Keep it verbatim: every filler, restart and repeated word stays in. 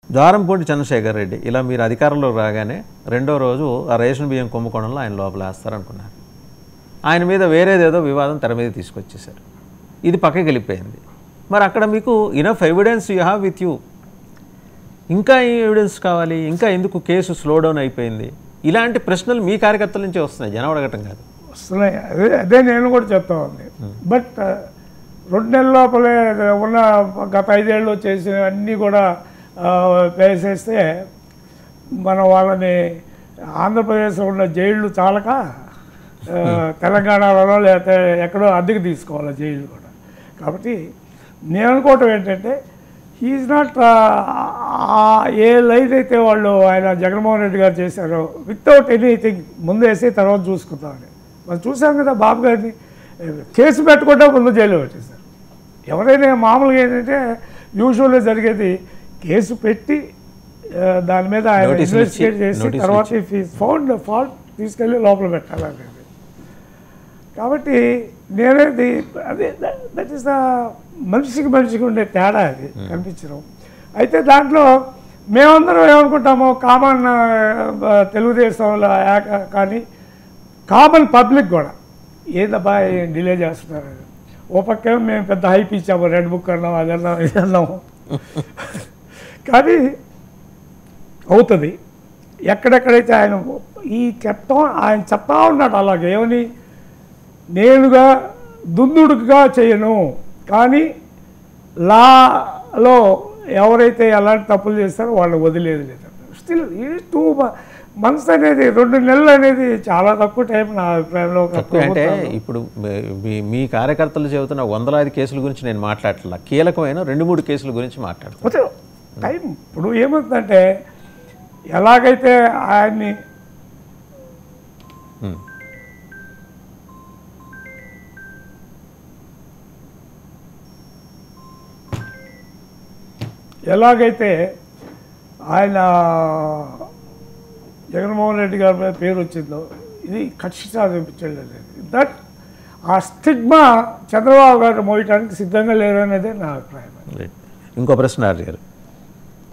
ద్వారంపూడి చంద్రశేఖర్ రెడ్డి ఇలా మీరు అధికారంలో రాగానే రెండో రోజు ఆ రేషన్ బియ్యం కుంభకోణంలో ఆయన లోపల వేస్తారనుకున్నారు. ఆయన మీద వేరేదేదో వివాదం తెర మీద తీసుకొచ్చేసారు. ఇది పక్కకి వెళ్ళిపోయింది. మరి అక్కడ మీకు enough evidence you have with you, ఇంకా ఎవిడెన్స్ కావాలి, ఇంకా ఎందుకు కేసు స్లో డౌన్ అయిపోయింది? ఇలాంటి ప్రశ్నలు మీ కార్యకర్తల నుంచి వస్తున్నాయి, జనం అడగటం కాదు. వస్తున్నాయి. అదే అదే నేను కూడా చెప్తా ఉంది. బట్ రెండు నెలల లోపలే ఉన్న గత ఐదేళ్ళు చేసిన అన్నీ కూడా వేసేస్తే మన వాళ్ళని ఆంధ్రప్రదేశ్లో ఉన్న జైళ్ళు చాలక తెలంగాణలో లేకపోతే ఎక్కడో అద్దెకు తీసుకోవాలి జైళ్ళు కూడా. కాబట్టి నేను అనుకోవటం ఏంటంటే హీఈస్ నాట్ ఏ లైన్ అయితే వాళ్ళు ఆయన జగన్మోహన్ రెడ్డి గారు చేశారో వితౌట్ ఎనీథింగ్ ముందేసి తర్వాత చూసుకుంటామని మనం చూసాం కదా. బాబు గారిని కేసు పెట్టకుండా ముందు జైలు పెట్టేశారు. ఎవరైనా మామూలుగా ఏంటంటే యూజువల్గా జరిగేది కేసు పెట్టి దాని మీద ఆయన ఇన్వెస్టిగేట్ చేసి తర్వాత ఇఫ్ ఈజ్ ఫౌండ్ ఫాల్ట్ తీసుకెళ్ళి లోపల పెట్టాలనేది. కాబట్టి నేనేది అదే దట్ ఈస్ ద మనిషికి మనిషికి ఉండే తేడా అది కనిపించడం. అయితే దాంట్లో మేమందరం ఏమనుకుంటామో కామన్ తెలుగుదేశంలో కానీ కామన్ పబ్లిక్ కూడా ఏదబ్బా డిలే చేస్తున్నారు. ఓ పక్క మేము పెద్ద హైప్ ఇచ్చాము, రెడ్ బుక్ అన్నాం, అది అన్నాం, ఇది అన్నాము. కానీ అవుతుంది. ఎక్కడెక్కడైతే ఆయన ఈ చెప్తాం ఆయన చెప్తా ఉన్నాడు అలాగే ఏమని, నేనుగా దుందుడుగా చేయను కానీ లాలో ఎవరైతే ఎలాంటి తప్పులు చేస్తారో వాళ్ళని వదిలేదు లేదు. స్టిల్ ఈ టూ మంత్స్ అనేది రెండు నెలలు అనేది చాలా తక్కువ టైం నా అభిప్రాయంలో. అంటే ఇప్పుడు మీ కార్యకర్తలు చెబుతున్న వందలాది కేసుల గురించి నేను మాట్లాడట్లా, కీలకమైన రెండు మూడు కేసుల గురించి మాట్లాడుతున్నాను. టైం ఇప్పుడు ఏమవుతుందంటే ఎలాగైతే ఆయన్ని ఎలాగైతే ఆయన జగన్మోహన్ రెడ్డి గారి మీద పేరు వచ్చిందో ఇది కక్ష సాధించలేదు. దట్ ఆ స్టిగ్మా చంద్రబాబు గారు మోయటానికి సిద్ధంగా లేరు అనేది నా అభిప్రాయం. ఇంకో ప్రశ్న అడిగారు,